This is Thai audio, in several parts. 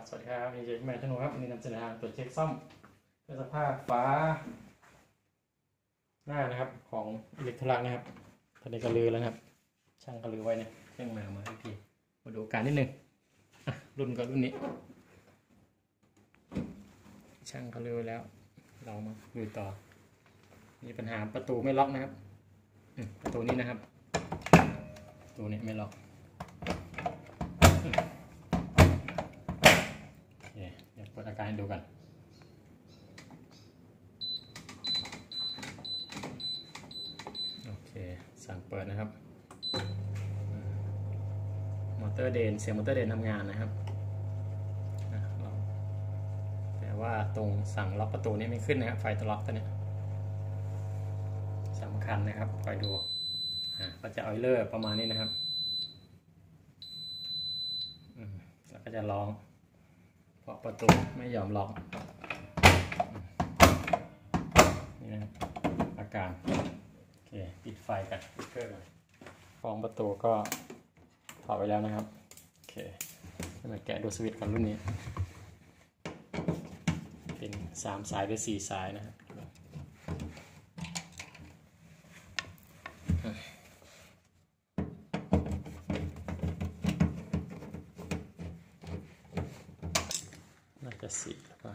สวัสดีครับนี่เจแมนธนูครับวันนี้นำเสนอทางตรวจเช็คซ่อมเครื่องซักผ้าฝาหน้านะครับของอิเล็กโทรลักนะครับตอนนี้ก็ลือแล้วนะครับช่างก็ลือไว้เนี่ยเครื่องมาให้พี่มาดูการนิดนึงรุ่นก็รุ่นนี้ช่างก็ลือแล้วเรามาดูต่อมีปัญหาประตูไม่ล็อกนะครับประตูนี้นะครับประตูนี้ไม่ล็อกเดี๋ยวเปิดอาการให้ดูกันโอเคสั่งเปิดนะครับมอเตอร์เดนเสียงมอเตอร์เดนทำงานนะครับแต่ว่าตรงสั่งล็อกประตูนี้ไม่ขึ้นนะครับไฟตัวล็อกตัวนี้สำคัญนะครับคอยดูก็จะออยเลอร์ประมาณนี้นะครับแล้วก็จะร้องเพราะประตูไม่ยอมล็อกนี่นะครับอาการโอเคปิดไฟกันปิดเครื่องฟองประตูก็ถอดไปแล้วนะครับโอเคมาแกะดูสวิตช์กันรุ่นนี้เป็น3 สายหรือ4 สายนะครับน่าจะ4แล้วก็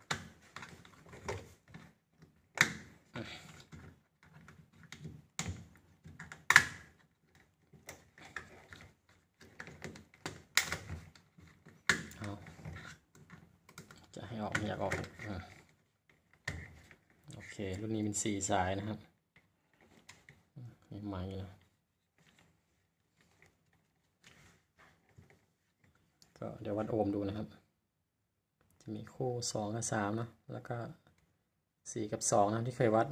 จะให้ออกไม่อยากออกโอเครุ่นนี้เป็น4 สายนะครับใหม่นะก็เดี๋ยววัดโอห์มดูนะครับจะมีคู่2 กับ 3เนาะแล้วก็4 กับ 2นะที่เคยวัด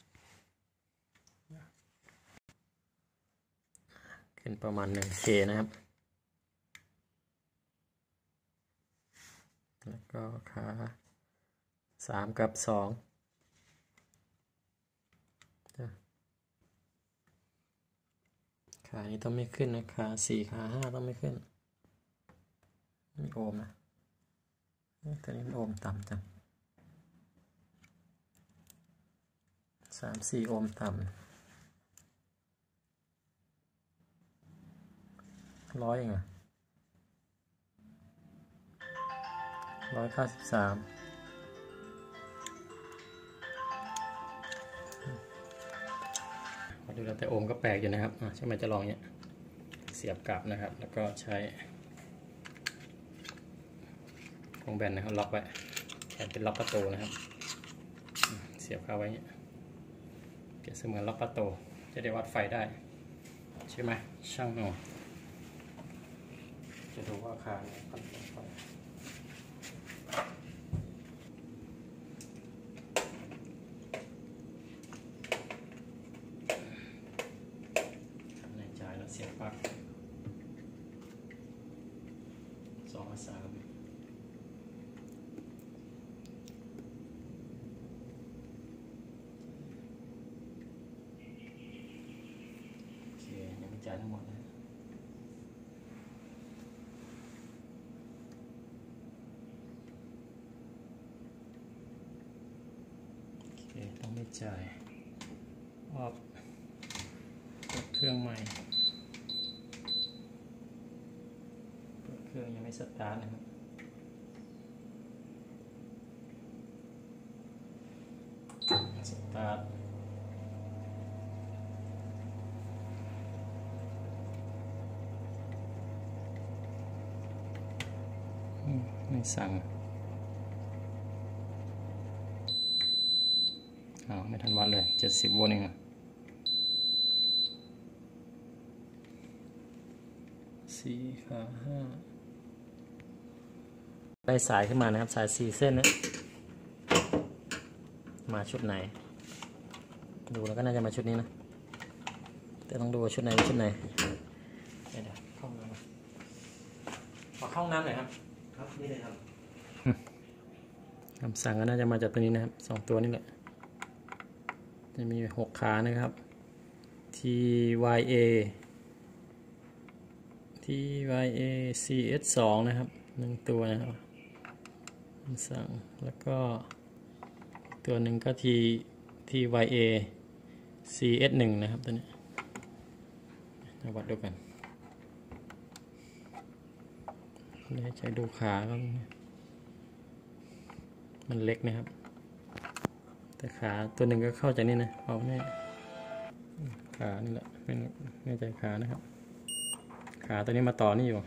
ขึ้นประมาณ 1K นะครับแล้วก็ขา3 กับ 2ขานี้ต้องไม่ขึ้นนะขา4 ขา 5ต้องไม่ขึ้นนี่โอห์มนะตัวนี้มันโอห์มต่ำจัง3-4 โอห์มต่ำ100เองอะ193มาดูแล้วแต่โอห์มก็แปลกอยู่นะครับใช่ไหมจะลองเนี่ยเสียบกลับนะครับแล้วก็ใช้วงแบนนะครับล็อกไว้แทนเป็นล็อกประตูนะครับเสียบเข้าไว้เนี่ยเปรียบเสมือนล็อกประตูจะได้วัดไฟได้ใช่ไหมช่างหน่อยจะดูว่าอาคารพันไฟในจ่ายแล้วเสียบปลั๊ก2 กับ 3จ่ายทั้งหมดนะโอเคต้องไม่จ่ายออกเปิดเครื่องใหม่เปิดเครื่องยังไม่สตาร์ทนะครับสตาร์ทไม่สั่งไม่ทันวัดเลย70 โวลต์เอง4 ขา 5ได้สายขึ้นมานะครับสาย4 เส้นนะมาชุดไหนดูแล้วก็น่าจะมาชุดนี้นะแต่ต้องดูว่าชุดไหนชุดไหนเดี๋ยวเข้าห้องน้ำขอเข้าห้องน้ำหน่อยครับครับนี่เลยครับคำสั่งก็น่าจะมาจากตัวนี้นะครับ2 ตัวนี้แหละจะมี6 ขานะครับ TYA CS2 นะครับ1 ตัวนะครับสั่งแล้วก็ตัวหนึ่งก็ TYA CS1 นะครับตัวนี้มาวัดดูกันเลยใช้ดูขาก็มันเล็กนะครับแต่ขาตัวหนึ่งก็เข้าจากนี่นะเอาเนี่ยขานี่แหละไม่แน่ใจขานะครับขาตัวนี้มาต่อนี่อยู่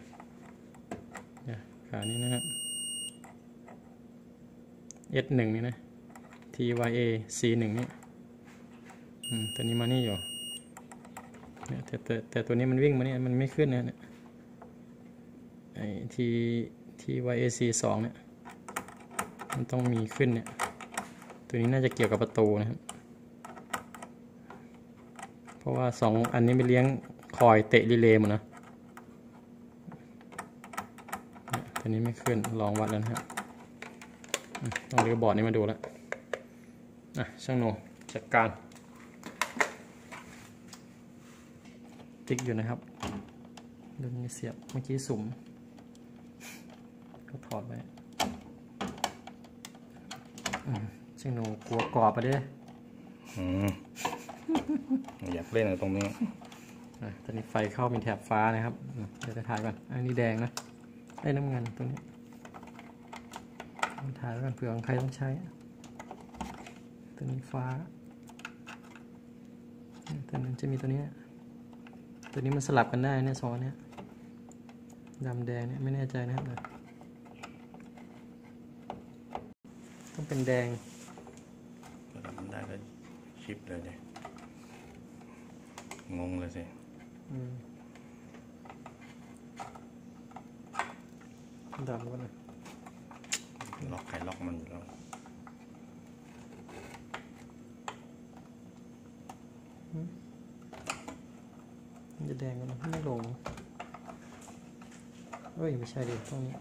ขานี้นะครับ S1 นี่นะ TYA C1 นี่ตัวนี้มานี่อยู่เนี่ยแต่ตัวนี้มันวิ่งมาเนี่ยมันไม่ขึ้นนะเนี่ยไอ้TYA C2 เนี่ยมันต้องมีขึ้นเนี่ยตัวนี้น่าจะเกี่ยวกับประตูนะครับเพราะว่า2อันนี้ไปเลี้ยงคอยเตะรีเลย์หมดนะตัวนี้ไม่ขึ้นลองวัดแล้วนะครับต้องรื้อบอร์ดนี้มาดูแล้วช่างโนจัดการติ๊กอยู่นะครับดูนี่เสียบเมื่อกี้สุ่มก็ถอดไปช่างโนกลัวกรอบไปดิอยากเล่นตรงนี้ตอนนี้ไฟเข้าเป็นแถบฟ้านะครับเดี๋ยวจะถ่ายก่อนอันนี้แดงนะได้น้ำเงินตัวนี้ถ่ายกันเผื่อใครต้องใช้ตัวนี้ฟ้าตัวนึงจะมีตัวนี้มันสลับกันได้เนี่ย2อันเนี้ยดำแดงเนี่ยไม่แน่ใจนะครับต้องเป็นแดงดำได้ก็ชิปเลยเนี่ยงงเลยสิดำก็นะล็อกใครล็อกมันอยู่แล้วมันจะแดงกันนะไม่ลงเอ้ยไม่ใช่ดิตรงนี้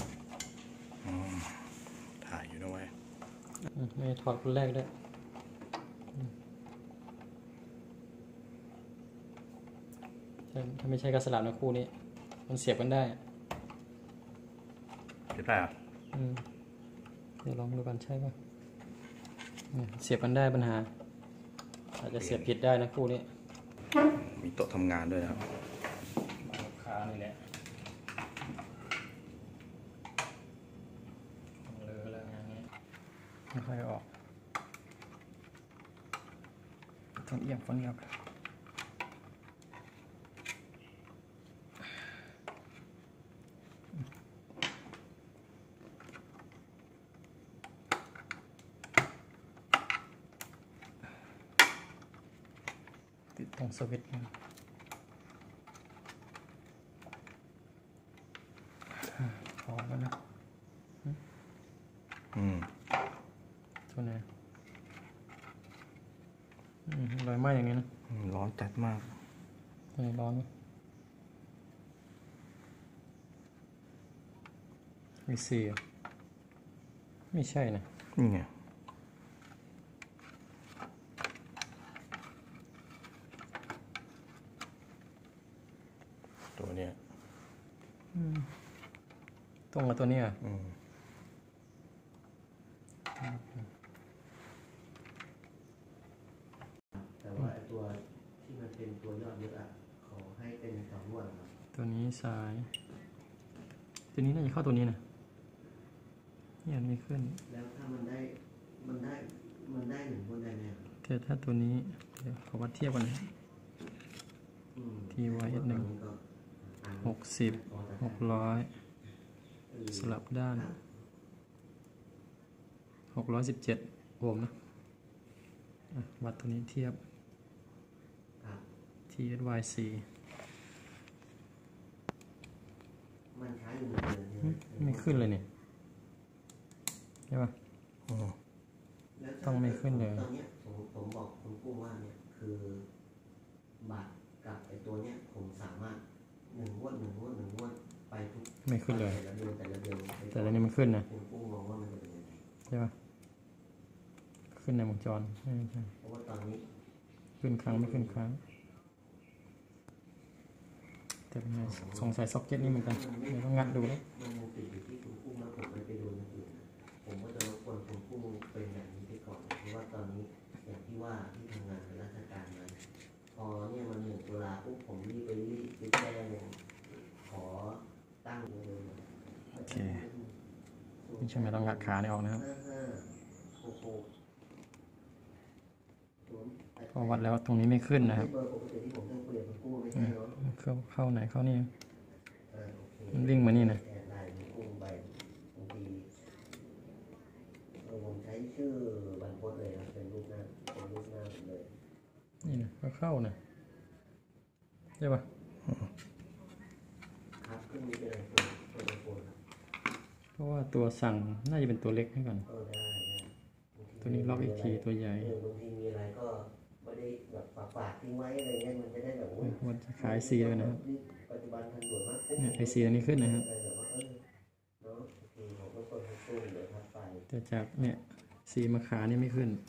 ถ่ายอยู่ด้วยไม่ถอดคนแรกด้วยถ้าไม่ใช่กระสลับนะคู่นี้มันเสียบกันได้เสียบได้เหรอเดี๋ยวลองดูกันใช่ป่ะเสียบกันได้ปัญหาอาจจะเสียบผิดได้นะคู่นี้มีโต๊ะทำงานด้วยนะครับลูกค้านี่แหละเลอะแล้วงานนี้ไม่ค่อยออกต้องเอียงฟังเอียงติดตรงสวิตช์พอแล้วนะตัวไหนรอยไหม้อย่างนี้นะร้อนจัดมากตัวไหนร้อนไหมมีสี่ไม่ใช่นะนี่ไงตัวเนี้ยตรงกับตัวนี้อ่ะแต่ว่าตัวที่มันเป็นตัวยอดยึดอ่ะขอให้เป็น2 นวดครับตัวนี้สายตัวนี้น่าจะเข้าตัวนี้นะเนี่ยมีขึ้นแล้วถ้ามันได้1 นวดได้ไหมครับแต่ถ้าตัวนี้เดี๋ยวขอวัดเทียบกันนะTYS1 60 600สลับด้าน617 โอห์มนะวัดตัวนี้เทียบ TSYC มันใช้อยู่เหมือนเดิมไม่ขึ้นเลยเนี่ยใช่ป่ะต้องไม่ขึ้นเลยตอนนี้ผมบอกคุณกุ้งว่าเนี่ยคือบาทกับไอตัวเนี้ยผมสามารถ1 งวดไปทุกไม่ขึ้นเลยแต่ละเดือนแต่ละนี้มันขึ้นนะคุณกุ้งมองว่ามันจะเป็นยังไงใช่ป่ะขึ้นในวงจรใช่เพราะว่าตอนนี้ขึ้นครั้งไม่ขึ้นครั้งแต่เป็นไงสงสัยซ็อกเก็ตนี่เหมือนกันเดี๋ยวต้องงัดดูแล้วมันติดอยู่ที่คุณกุ้งแล้วผมไปดูอย่างอื่นปุ๊บผมรีบไปแจ้งขอตั้งเลยโอเคนี่ใช่ไหมต้องงัดขานี่ออกนะครับพอวัดแล้วตรงนี้ไม่ขึ้นนะครับเข้าไหนเข้านี่มันวิ่งมานี่นะผมใช้ชื่อบรรพตเลยนะเป็นรูปหน้าเลยนี่นะเข้านะใช่ปะครับขึ้นมีเป็นไอโฟนครับเพราะว่าตัวสั่งน่าจะเป็นตัวเล็กให้ก่อนได้ตัวนี้ล็อกอีกทีตัวใหญ่บางทีมีอะไรก็ไม่ได้แบบฝากทิ้งไว้อะไรเงี้ยมันจะได้แบบมันจะขายซีเลยนะครับปัจจุบันทันด่วนมากเนี่ยไอซีอันนี้ขึ้นนะครับแต่จากเนี่ยซีมาขาเนี่ยไม่ขึ้น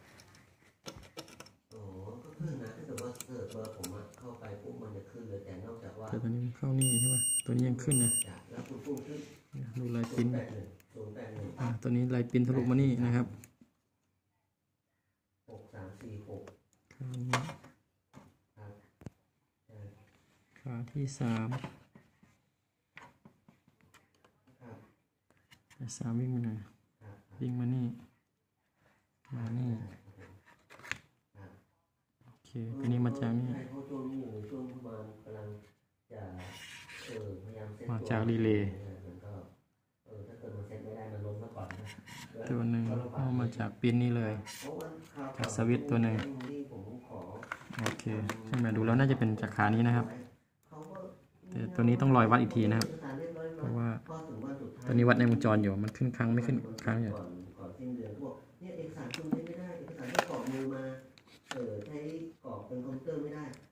ก็ขึ้นนะถ้าเกิดว่าเสิร์ฟเบอร์ผมเข้าไปปุ๊บมันจะขึ้นเลยแต่นอกจากว่าแต่ตัวนี้เข้านี่ใช่ป่ะตัวนี้ยังขึ้นนะแล้วคุณปุ้มขึ้นดูลายปิ้นตัวนี้ลายปิ้นทะลุมานี่นะครับขาที่3วิ่งมาไหนวิ่งมานี่โอเคทีนี้มาจากนี่มาจากรีเลย์ตัวหนึ่งเอามาจากปิ้นนี่เลยจากสวิตตัวหนึ่งโอเคใช่ไหมดูแล้วน่าจะเป็นจากขานี้นะครับแต่ตัวนี้ต้องรอยวัดอีกทีนะครับเพราะว่าตัวนี้วัดในวงจรอยู่มันขึ้นครั้งไม่ขึ้นครั้งอยู่ก่อนสิ้นเดือนพวกเนี่ยเอกสารคุณไม่ได้เอกสารที่กรอกมือมาใช้กรอกเป็นคอมพิวเตอร์ไม่ได้